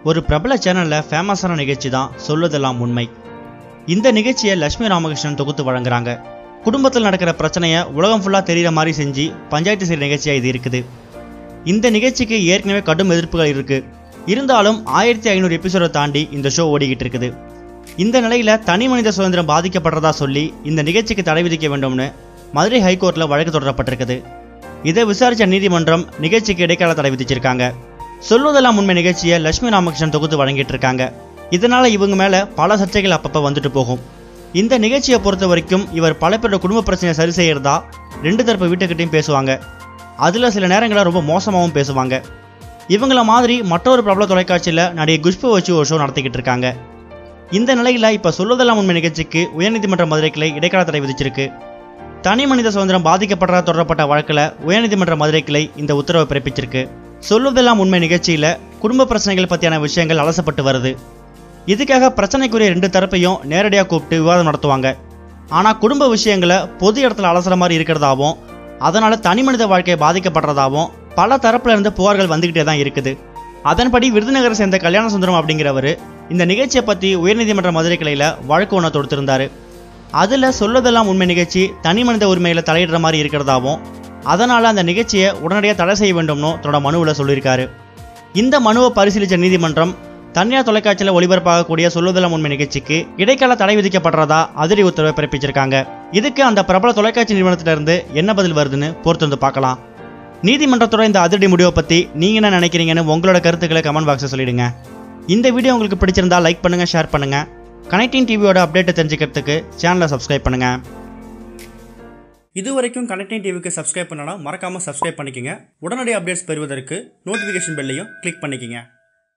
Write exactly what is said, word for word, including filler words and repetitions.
ஒரு பிரபல சேனல்ல ஃபேமஸான நிகழ்ச்சி தான் சொல்லுதெல்லாம் உண்மை. இந்த நிகழ்ச்சியை லட்சுமி ராமகிருஷ்ணன் தொகுத்து வழங்குறாங்க. குடும்பத்தில் நடக்கிற பிரச்சனையை உலகம் ஃபுல்லாக தெரிகிற மாதிரி செஞ்சு பஞ்சாயத்து செய்கிற நிகழ்ச்சியாக இது இருக்குது. இந்த நிகழ்ச்சிக்கு ஏற்கனவே கடும் எதிர்ப்புகள் இருக்கு. இருந்தாலும் ஆயிரத்தி ஐநூறு எபிசோடை தாண்டி இந்த ஷோ ஓடிக்கிட்டு இருக்குது. இந்த நிலையில தனி மனித சுதந்திரம் பாதிக்கப்படுறதா சொல்லி இந்த நிகழ்ச்சிக்கு தடை விதிக்க வேண்டும்னு மதுரை ஹைகோர்ட்டில் வழக்கு தொடரப்பட்டிருக்குது. இதை விசாரித்த நீதிமன்றம் நிகழ்ச்சிக்கு இடைக்கால தடை விதிச்சிருக்காங்க. சொல்வதெல்லாம் உண்மை நிகழ்ச்சியை லட்சுமி ராமகிருஷ்ணன் தொகுத்து வழங்கிட்டு இருக்காங்க. இதனால இவங்க மேல பல சர்ச்சைகள் அப்பப்போ வந்துட்டு போகும். இந்த நிகழ்ச்சியை பொறுத்த வரைக்கும் இவர் பல பேரோட குடும்ப பிரச்சனையை சரி செய்யறதா ரெண்டு தரப்பு வீட்டுக்கிட்டையும் பேசுவாங்க. அதுல சில நேரங்களில் ரொம்ப மோசமாகவும் பேசுவாங்க. இவங்கள மாதிரி மற்றொரு பிரபல தொலைக்காட்சியில் நடிகை குஷ்பு வச்சு ஒரு ஷோ நடத்திக்கிட்டு இருக்காங்க. இந்த நிலையில இப்ப சொல்வதெல்லாம் உண்மை நிகழ்ச்சிக்கு உயர்நீதிமன்ற மதுரை கிளை இடைக்கால தடை விதிச்சிருக்கு. தனி மனித சுதந்திரம் பாதிக்கப்பட்டதா தொடரப்பட்ட வழக்கில் உயர்நீதிமன்ற மதுரை கிளை இந்த உத்தரவை பிறப்பிச்சிருக்கு. சொல்வதெல்லாம் உண்மை நிகழ்ச்சியில குடும்ப பிரச்சனைகள் பற்றியான விஷயங்கள் அலசப்பட்டு வருது. இதுக்காக பிரச்சனைக்குரிய ரெண்டு தரப்பையும் நேரடியாக கூப்பிட்டு விவாதம் நடத்துவாங்க. ஆனால் குடும்ப விஷயங்களை பொது இடத்துல அலசுற மாதிரி இருக்கிறதாவும் அதனால தனி மனித வாழ்க்கை பாதிக்கப்படுறதாவும் பல தரப்புல இருந்து புகார்கள் வந்துகிட்டே தான் இருக்குது. அதன்படி விருதுநகரை சேர்ந்த கல்யாண சுந்தரம் அப்படிங்கிறவர் இந்த நிகழ்ச்சியை பற்றி உயர்நீதிமன்ற மதுரை கிளையில் வழக்கு ஒன்று தொடுத்திருந்தாரு. அதில் சொல்வதெல்லாம் உண்மை நிகழ்ச்சி தனி மனித உரிமையில் தலையிடுற மாதிரி இருக்கிறதாவும் அதனால் அந்த நிகழ்ச்சியை உடனடியாக தடை செய்ய வேண்டும்னு தன்னோட மனுவில் சொல்லியிருக்காரு. இந்த மனுவை பரிசீலித்த நீதிமன்றம் தனியார் தொலைக்காட்சியில் ஒளிபரப்பாகக்கூடிய சொல்வதெல்லாம் உண்மை நிகழ்ச்சிக்கு இடைக்கால தடை விதிக்கப்படுறதா அதிரடி உத்தரவை பிறப்பிச்சிருக்காங்க. இதுக்கு அந்த பிரபல தொலைக்காட்சி நிறுவனத்திலிருந்து என்ன பதில் வருதுன்னு பொறுத்து வந்து பார்க்கலாம். நீதிமன்றத்தோட இந்த அதிரடி முடிவை பற்றி நீங்கள் என்ன நினைக்கிறீங்கன்னு உங்களோட கருத்துக்களை கமெண்ட் பாக்ஸில் சொல்லிடுங்க. இந்த வீடியோ உங்களுக்கு பிடிச்சிருந்தா லைக் பண்ணுங்கள், ஷேர் பண்ணுங்கள். கனெக்டிங் டிவியோட அப்டேட்டை தெரிஞ்சுக்கிறதுக்கு சேனலை சப்ஸ்கிரைப் பண்ணுங்கள். இது வரைக்கும் கனெக்டிங் டிவிக்கு சப்ஸ்கிரைப் பண்ணனா மறக்காமல் சப்ஸ்கிரைப் பண்ணிக்கங்க. உடனடி அப்டேட்ஸ் பெறுவதற்கு நோட்டிஃபிகேஷன் பெல்லையும் கிளிக் பண்ணிக்கங்க.